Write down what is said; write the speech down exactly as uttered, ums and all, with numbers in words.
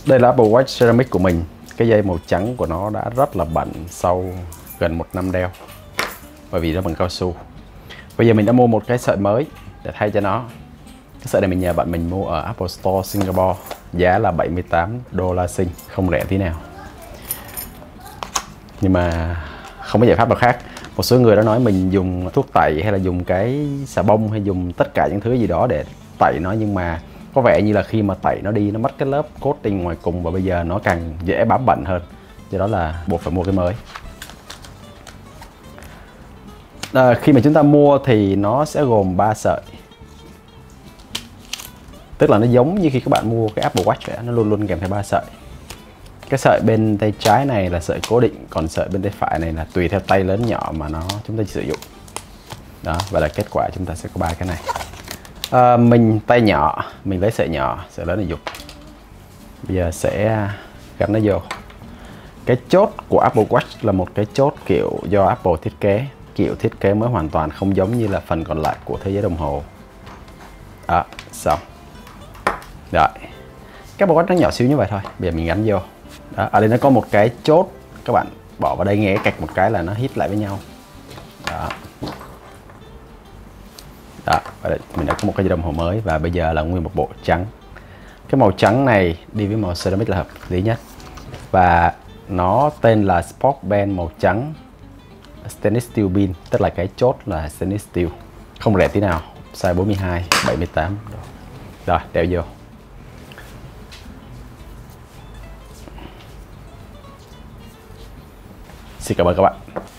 Đây là Apple Watch Ceramic của mình. Cái dây màu trắng của nó đã rất là bẩn sau gần một năm đeo, bởi vì nó bằng cao su. Bây giờ mình đã mua một cái sợi mới để thay cho nó. Cái sợi này mình nhờ bạn mình mua ở Apple Store Singapore, giá là bảy mươi tám đô la Sing, không rẻ tí nào. Nhưng mà không có giải pháp nào khác. Một số người đã nói mình dùng thuốc tẩy hay là dùng cái xà bông hay dùng tất cả những thứ gì đó để tẩy nó, nhưng mà có vẻ như là khi mà tẩy nó đi nó mất cái lớp coating ngoài cùng và bây giờ nó càng dễ bám bẩn hơn, do đó là buộc phải mua cái mới. À, khi mà chúng ta mua thì nó sẽ gồm ba sợi, tức là nó giống như khi các bạn mua cái Apple Watch vậy, nó luôn luôn kèm theo ba sợi. Cái sợi bên tay trái này là sợi cố định, còn sợi bên tay phải này là tùy theo tay lớn nhỏ mà nó chúng ta sử dụng. Đó, và là kết quả chúng ta sẽ có ba cái này. À, mình tay nhỏ, mình lấy sợi nhỏ, sợi lớn này dùng. Bây giờ sẽ gắn nó vô. Cái chốt của Apple Watch là một cái chốt kiểu do Apple thiết kế, kiểu thiết kế mới hoàn toàn, không giống như là phần còn lại của thế giới đồng hồ. Đó, xong. Rồi, cái Apple Watch nó nhỏ xíu như vậy thôi. Bây giờ mình gắn vô. Đó, ở đây nó có một cái chốt, các bạn bỏ vào đây nghe cạch một cái là nó hít lại với nhau. Đó. Đó, và đây, mình đã có một cái đồng hồ mới và bây giờ là nguyên một bộ trắng. Cái màu trắng này đi với màu ceramic là hợp lý nhất. Và nó tên là Sport Band màu trắng Stainless Steel pin, tức là cái chốt là Stainless Steel. Không rẻ tí nào, size bốn mươi hai, bảy mươi tám. Rồi, đeo vô. Xin cảm ơn các bạn.